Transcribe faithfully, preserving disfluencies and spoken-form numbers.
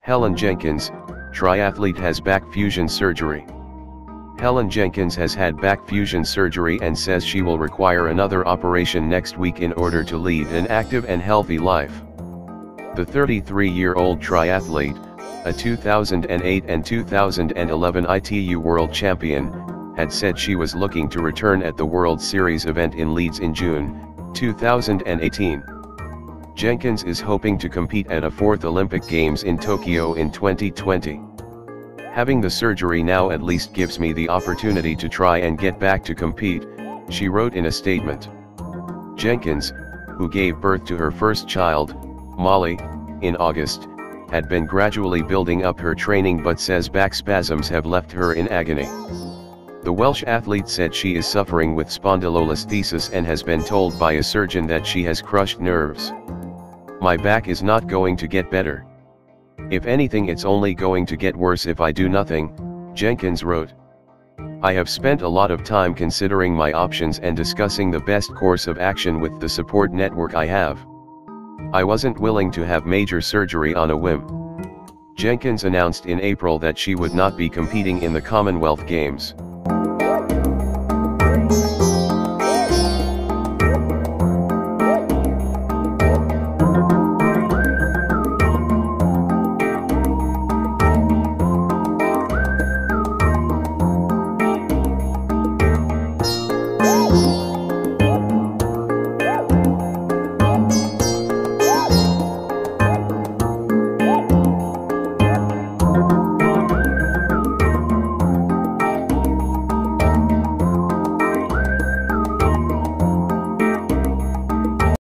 Helen Jenkins, triathlete has back fusion surgery. Helen Jenkins has had back fusion surgery and says she will require another operation next week in order to lead an active and healthy life. The thirty-three-year-old triathlete, a two thousand eight and two thousand eleven I T U World Champion, had said she was looking to return at the World Series event in Leeds in June two thousand eighteen. Jenkins is hoping to compete at a fourth Olympic Games in Tokyo in twenty twenty. Having the surgery now at least gives me the opportunity to try and get back to compete, she wrote in a statement. Jenkins, who gave birth to her first child, Molly, in August, had been gradually building up her training but says back spasms have left her in agony. The Welsh athlete said she is suffering with spondylolisthesis and has been told by a surgeon that she has crushed nerves. My back is not going to get better. If anything, it's only going to get worse if I do nothing, Jenkins wrote. I have spent a lot of time considering my options and discussing the best course of action with the support network I have. I wasn't willing to have major surgery on a whim. Jenkins announced in April that she would not be competing in the Commonwealth Games.